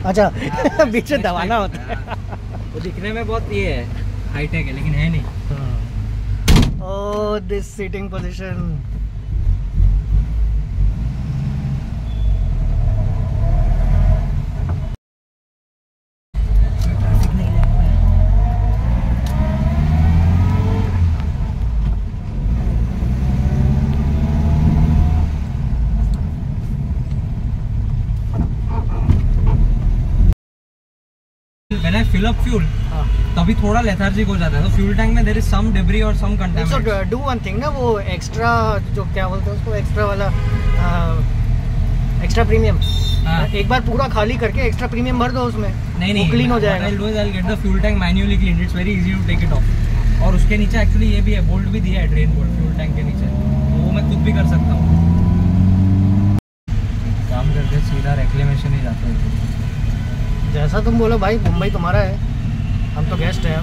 अच्छा बीच में दबाना होता है। वो दिखने में बहुत ये है हाईटेक है लेकिन है नहीं। Oh this seating position. When I fill up fuel, तभी थोड़ा लेथार्जिक हो जाता है। तो फ्यूल टैंक में there is some debris और some contaminants. So do one thing ना, वो एक्स्ट्रा जो क्या बोलते हैं उसको, एक्स्ट्रा वाला एक्स्ट्रा प्रीमियम, एक बार पूरा खाली करके एक्स्ट्रा प्रीमियम भर दो उसमें। नहीं क्लीन हो जाएगा। I'll get the fuel tank manually cleaned. It's very easy to take it off. और उसके नीचे एक्चुअली ये भी है, बोल्ट भी दिया है, ड्रेन बोल्ट फ्यूल टैंक के नीचे, तो वो मैं खुद भी कर सकता हूँ। काम करके सीधा रिक्लेमेशन ही जाता है। जैसा तुम बोलो भाई, मुंबई तुम्हारा है, हम तो गेस्ट हैं।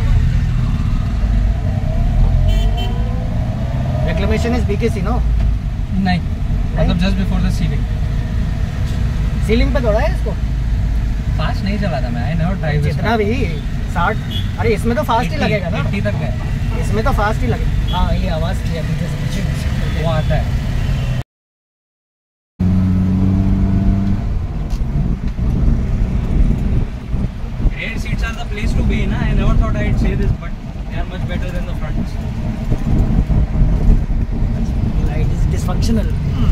Reclamation is BKC no? नहीं, मतलब just before the ceiling. Ceiling पे दौड़ा है इसको? फास्ट नहीं चला था मैं, आई नेवर ड्राइव जितना भी 60। अरे इसमें तो फास्ट ही लगेगा ना, 80 तक गए इसमें तो फास्ट ही लगेगा। हाँ ये आवाज़ की है पीछे से, वो आता है। Rear seats are the place to be in. I never thought I'd say this, but they are much better than the fronts. Light is dysfunctional.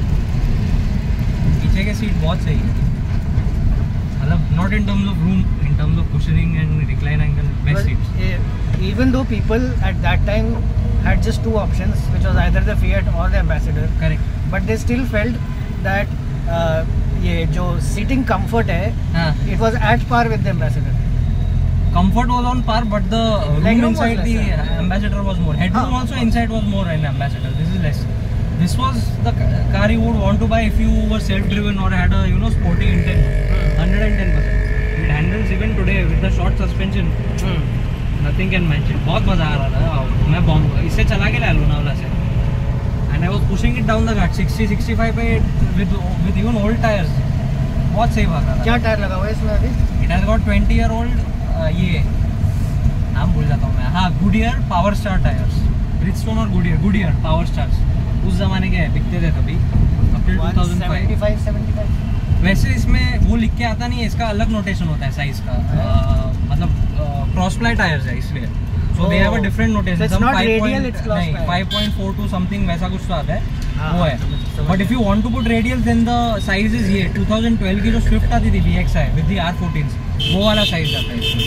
पीछे के सीट बहुत सही है, मतलब not in terms of room, in terms of cushioning and recline angle, best seats. Even though people at that time had just two options, which was either the Fiat or the Ambassador. Correct. But they still felt that ये जो seating comfort है, it was at par with the Ambassador. Comfort was on par, but the room inside the Ambassador was more. Headroom also inside was more in Ambassador. This is less. This was the car you would want to buy if you were self-driven or had a sporty intent. 110%. It handles even today with the short suspension. Nothing can match it. बहुत मजा आ रहा था। मैं इससे चला के लाया लोनावला से, and I was pushing it down the ghat 60-65 पे with even old tires. बहुत सही भाग रहा था। क्या टायर लगा हुआ है इसमें अभी? It has got 20-year-old ये नाम भूल जाता हूँ मैं। हाँ, Goodyear power star tyres, Bridgestone और गुडियर पावर स्टार्स उस जमाने के बिकते थे तभी, अप्रैल 2005। वैसे इसमें वो लिख के आता नहीं है, इसका अलग नोटेशन होता है साइज का, मतलब क्रॉस प्लाई टायर्स है इसलिए, so they have a different notation. 5.42 something वैसा कुछ तो आता है, वो है। But if you want to put radial then the size is ये 2012 की जो स्विफ्ट आती थी VXI विद द R14, वो वाला साइज आता है इसमें।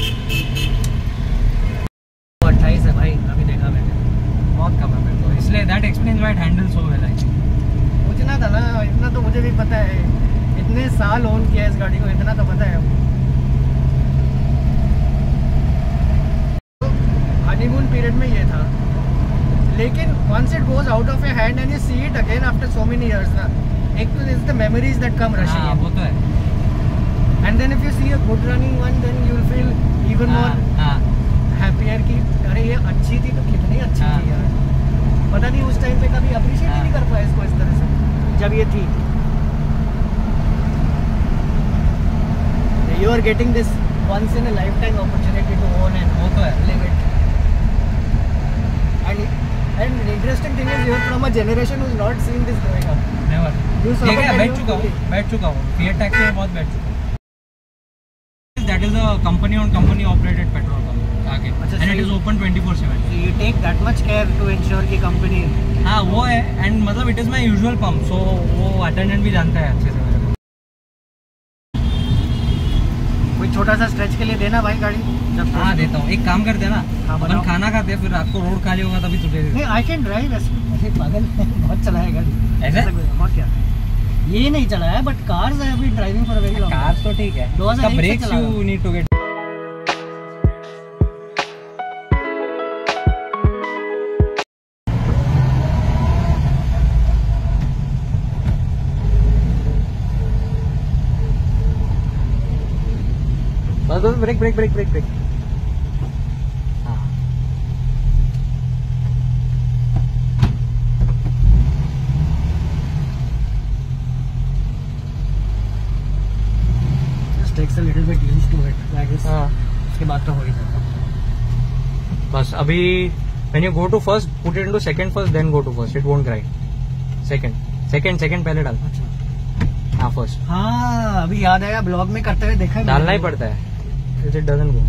28 है भाई, अभी देखा मैंने, बहुत कम है मेरे को, इसलिए that explains why it handles so well. पूछना था ना, इतना तो मुझे भी पता है, इतने साल ओन किया इस गाड़ी को, इतना तो पता है। हनीमून पीरियड में ये था, लेकिन once it goes out of your hand and you see it again after so many years ना, एक तो is the memories that come rushing in. वो तो है। And then if you see a good running one, then you will feel even more happier कि अरे ये अच्छी थी तो कितनी अच्छी थी यार। पता नहीं उस टाइम पे कभी अप्रिशिएट ही नहीं कर पाया इसको इस तरह से जब ये थी। You are getting this once in a lifetime opportunity to own and live it. And interesting thing is, you are from a generation who's not seen this growing up. Never. बैठ चुका हूँ Fiat Taxi में बहुत बैठ चुका हूँ। That is a company operated petrol pump आगे, and it is open 24/7. So you take that much care to ensure कि company। हाँ वो है, and मतलब it is my usual pump, so वो attendant भी जानता है अच्छे से मेरे को। कोई छोटा सा स्ट्रेच के लिए देना भाई गाड़ी जब? हाँ देता हूँ, एक काम करते हैं ना, अपन खाना खाते हैं, फिर रात को रोड खाली होगा तभी तुझे। नहीं आई कैन ड्राइव ऐसे, पागल बहुत चलाया गाड़ी ऐसे, और क्या ये नहीं चलाया, बट कार्स है अभी driving for very long. Cars तो ठीक है, brakes you need to get. Brake brake brake brake brake. हाँ just takes a little used to it, I guess. हाँ उसके बाद तो हो ही जाता। बस अभी when you go to first put it into second first then go to first, it won't cry. second पहले डाल। अच्छा हाँ फर्स्ट हाँ, अभी याद आया, ब्लॉग में करते हुए देखा है डालना ही पड़ता है, it doesn't go.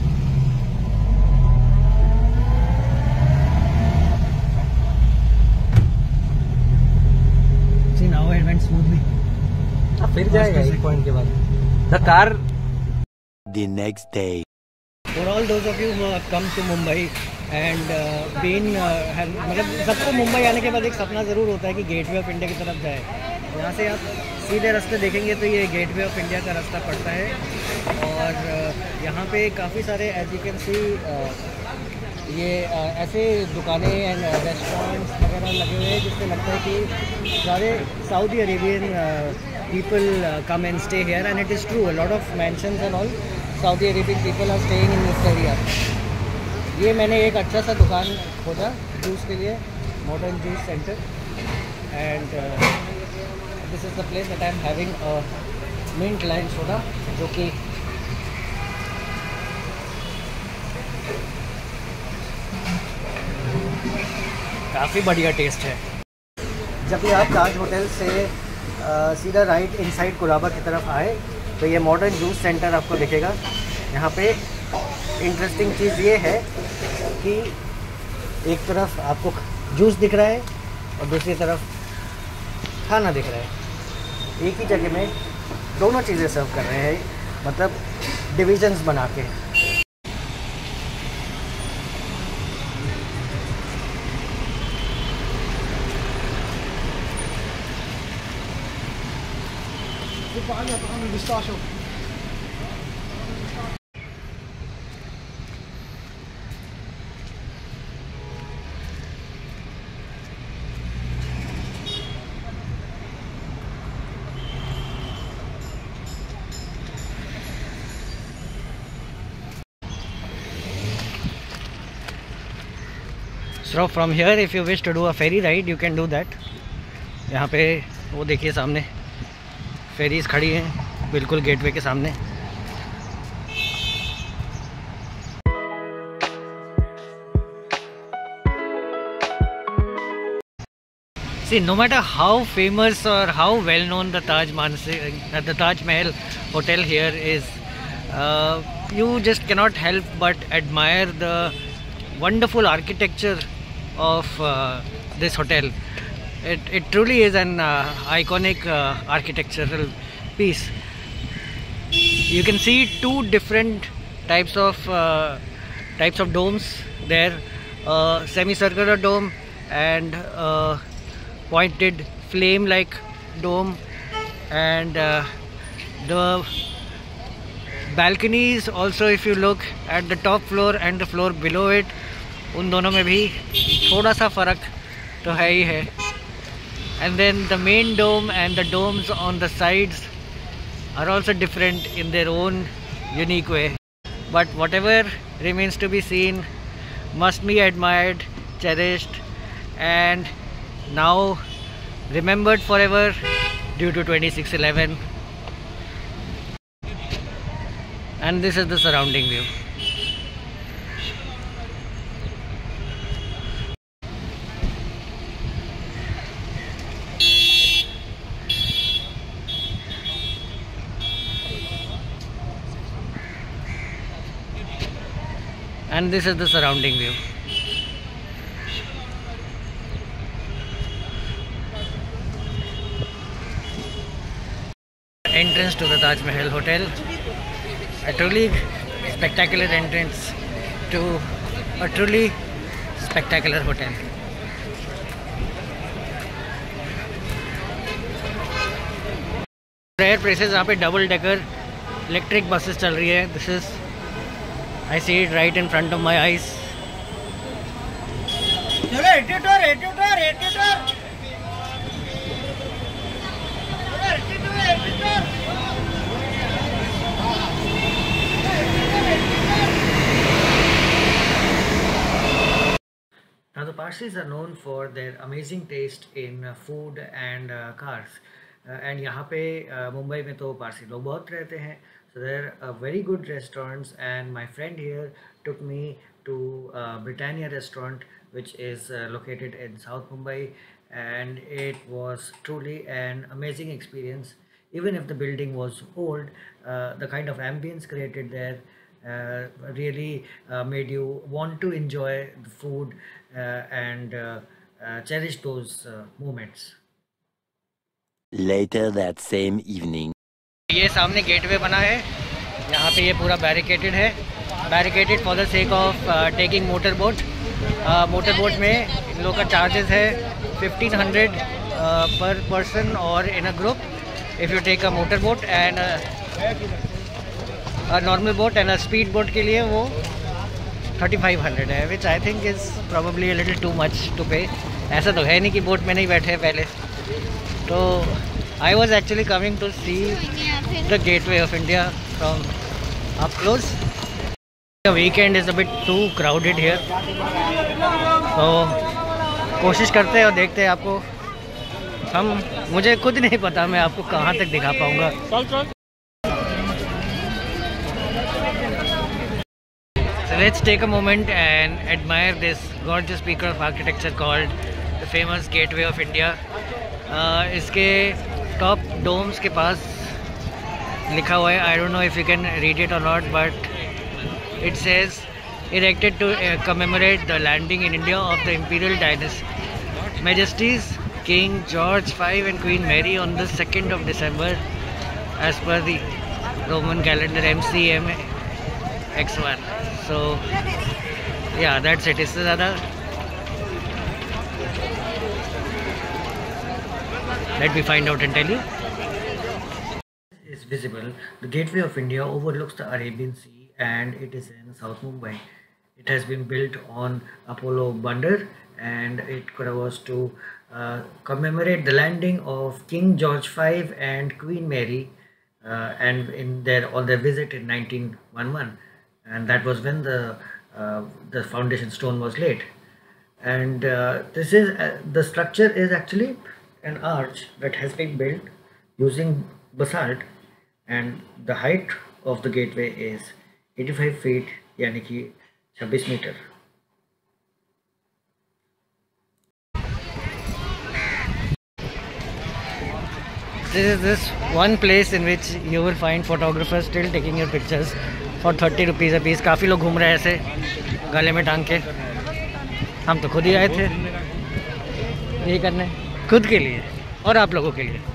See, now it went smoothly. फिर जाएगा एक पॉइंट के बाद। The car The next day. For all those of you who have come to Mumbai and मतलब सबको मुंबई आने के बाद एक सपना ज़रूर होता है कि गेटवे ऑफ इंडिया की तरफ जाए। यहाँ से आप सीधे रास्ते देखेंगे तो ये गेटवे ऑफ इंडिया का रास्ता पड़ता है और यहाँ पे काफ़ी सारे एज यू कैन सी ये ऐसे दुकानें एंड रेस्टोरेंट्स वगैरह लगे हुए हैं जिससे लगता है कि सारे Saudi Arabian people come and stay here, and it is true, a lot of mansions and all Saudi Arabian people are staying in this area. ये मैंने एक अच्छा सा दुकान खोजा जूस के लिए, modern juice centre, and this is the place that I am having a mint lime soda, जो कि काफ़ी बढ़िया टेस्ट है। जब भी आप ताज होटल से सीधा राइट इनसाइड कुलाबा की तरफ आए तो ये मॉडर्न जूस सेंटर आपको दिखेगा। यहाँ पे इंटरेस्टिंग चीज़ ये है कि एक तरफ आपको जूस दिख रहा है और दूसरी तरफ खाना दिख रहा है। एक ही जगह में दोनों चीज़ें सर्व कर रहे हैं, मतलब डिविजन्स बना के। So from here if you wish to do a ferry ride you can do that। यहाँ पे वो देखिए सामने फेरीज खड़ी हैं बिल्कुल गेटवे के सामने। See, no matter how famous or how well known the Taj Mahal hotel here is, you just cannot help but admire the wonderful architecture of this hotel. It truly is an iconic architectural piece. You can see two different types of domes there, semicircular dome and pointed flame like dome, and the balconies also, if you look at the top floor and the floor below it, उन दोनों में भी थोड़ा सा फ़र्क तो है ही है। And then the main dome and the domes on the sides are also different in their own unique way. But whatever remains to be seen must be admired, cherished, and now remembered forever due to 2611. And this is the surrounding view. And this is the surrounding view. Entrance to the Taj Mahal Hotel. A truly spectacular entrance to a truly spectacular hotel. Rare places जहाँ पे double decker electric buses चल रही है. This is, I see it right in front of my eyes. Now the Parsis are known for their amazing taste in food and cars. And यहाँ पे मुंबई में तो पारसी लोग बहुत रहते हैं, So there are very good restaurants, and my friend here took me to Britannia restaurant, which is located in South Mumbai, and it was truly an amazing experience. Even if the building was old, the kind of ambience created there really made you want to enjoy the food and cherish those moments. Later that same evening. ये सामने gateway बना है, यहाँ पे ये पूरा barricaded है, barricaded for the sake of taking motor boat. Motor boat में इन लोगों का चार्जेस है 1500 पर पर्सन और in a group if you take a motor boat and normal boat and speed boat के लिए वो 3500 है, which I think is probably a little too much to pay. ऐसा तो है नहीं कि बोट में नहीं बैठे पहले तो। I was actually coming to see the gateway of India from up close. The weekend is a bit too crowded here. तो कोशिश करते हैं और देखते हैं आपको मुझे खुद नहीं पता मैं आपको कहाँ तक दिखा पाऊँगा। So let's take a moment and admire this gorgeous piece of architecture called the famous Gateway of India. इसके टॉप डोम्स के पास लिखा हुआ है, I don't know if you can read it or not, but it says erected to commemorate the landing in India of the imperial dynasty Majesties King George V and Queen Mary on the 2nd of December as per the Roman calendar MCM X1. So yeah, that's it. इससे ज़्यादा let me find out and tell you. Is visible. The Gateway of India overlooks the Arabian Sea and it is in South Mumbai. It has been built on Apollo Bunder and it was to commemorate the landing of King George V and Queen Mary and on their visit in 1911, and that was when the foundation stone was laid. And this is the structure is actually an arch that has been built using basalt, and the height of the gateway is 85 feet, यानी कि 26 मीटर। This is this one place in which you will find photographers still taking your pictures for 30 rupees a piece. काफ़ी लोग घूम रहे हैं ऐसे गले में टांग के। हम तो खुद ही आए थे यही करने, खुद के लिए और आप लोगों के लिए।